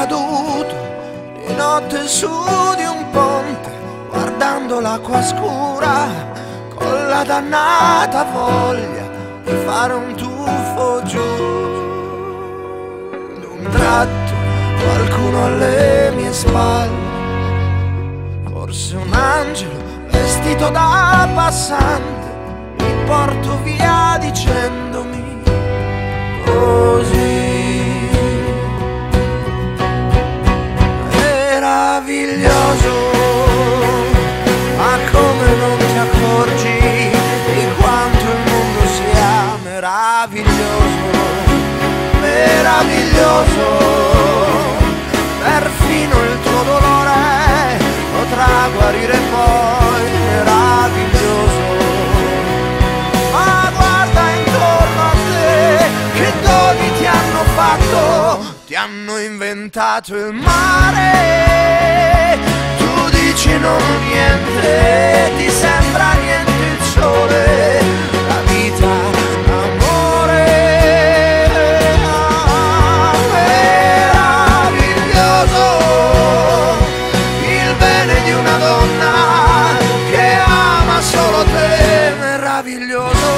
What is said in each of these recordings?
caduto di notte su di un ponte, guardando l'acqua scura con la dannata voglia di fare un tuffo giù. D'un tratto qualcuno alle mie spalle, forse un angelo vestito da passante, mi porto via dicendomi così. Meraviglioso, ma come non ti accorgi di quanto il mondo sia meraviglioso, meraviglioso, perfino il tuo dolore potrà guarire poi, meraviglioso. Ma guarda intorno a te, che doni ti hanno fatto, ti hanno inventato il mare. Tu dici non niente, ti sembra niente il sole, la vita, l'amore. Meraviglioso, il bene di una donna che ama solo te, meraviglioso,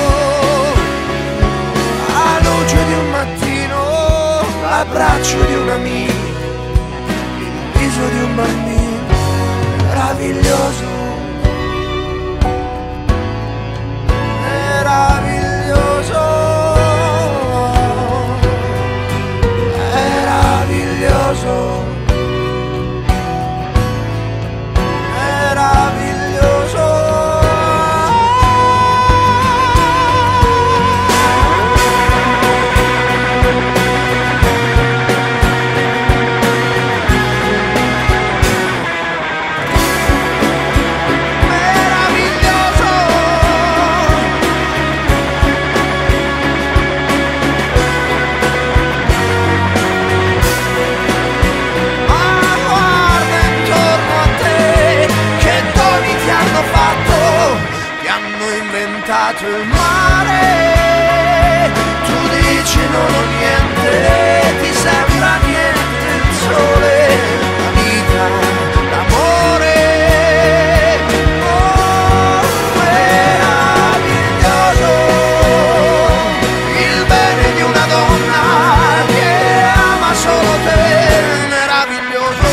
la luce di un mattino, l'abbraccio di un amico, il viso di un bambino, meraviglioso, meraviglioso, meraviglioso, meraviglioso. Il mare, tu dici non ho niente, ti sembra niente il sole, la vita, l'amore. Oh, meraviglioso, il bene di una donna che ama solo te, meraviglioso.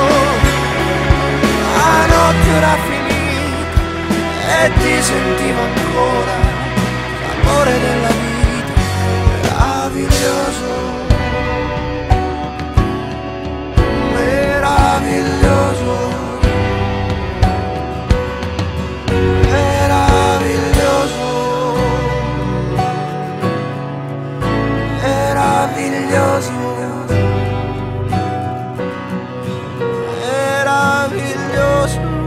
La notte era finita e ti sentivo ancora l'amore della vita, meraviglioso, meraviglioso, meraviglioso, meraviglioso, meraviglioso.